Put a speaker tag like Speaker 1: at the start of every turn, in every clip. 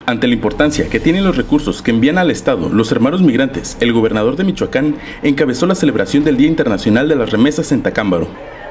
Speaker 1: Ante la importancia que tienen los recursos que envían al Estado los hermanos migrantes, el gobernador de Michoacán encabezó la celebración del Día Internacional de las Remesas en Tacámbaro.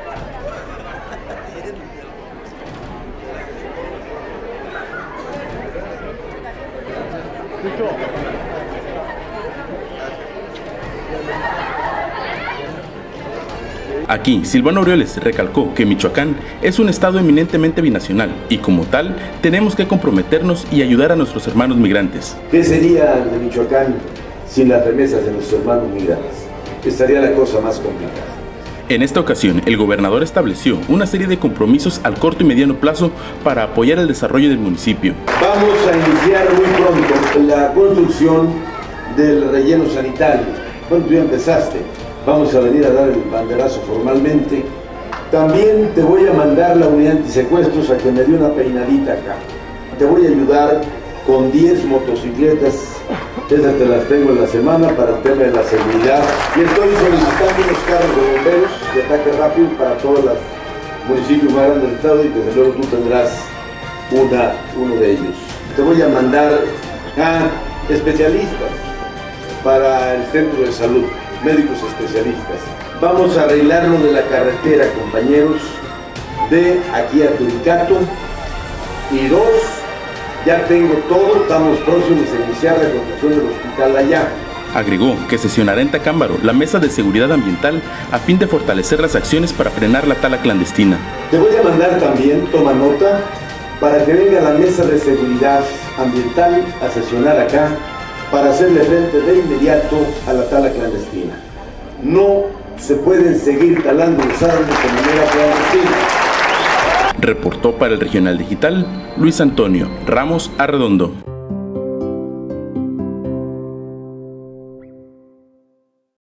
Speaker 1: Aquí, Silvano Aureoles recalcó que Michoacán es un estado eminentemente binacional y como tal tenemos que comprometernos y ayudar a nuestros hermanos migrantes.
Speaker 2: ¿Qué sería de Michoacán sin las remesas de nuestros hermanos migrantes? Estaría la cosa más complicada.
Speaker 1: En esta ocasión, el gobernador estableció una serie de compromisos al corto y mediano plazo para apoyar el desarrollo del municipio.
Speaker 2: Vamos a iniciar muy pronto la construcción del relleno sanitario. Bueno, tú ya empezaste. Vamos a venir a dar el banderazo formalmente. También te voy a mandar la unidad antisecuestros a que me dé una peinadita acá. Te voy a ayudar con 10 motocicletas. Esas te las tengo en la semana para el tema de la seguridad. Y estoy solicitando unos carros de bomberos de ataque rápido para todos los municipios más grandes del estado y desde luego tú tendrás uno de ellos. Te voy a mandar a especialistas para el centro de salud. Médicos especialistas. Vamos a arreglar lo de la carretera, compañeros, de aquí a Turicato. Y 2, ya tengo todo, estamos próximos a iniciar la construcción del hospital allá.
Speaker 1: Agregó que sesionará en Tacámbaro la Mesa de Seguridad Ambiental a fin de fortalecer las acciones para frenar la tala clandestina.
Speaker 2: Te voy a mandar también, toma nota, para que venga la Mesa de Seguridad Ambiental a sesionar acá para hacerle frente de inmediato a la tala clandestina. No se pueden seguir talando los árboles de manera clandestina.
Speaker 1: Reportó para el Regional Digital Luis Antonio Ramos Arredondo.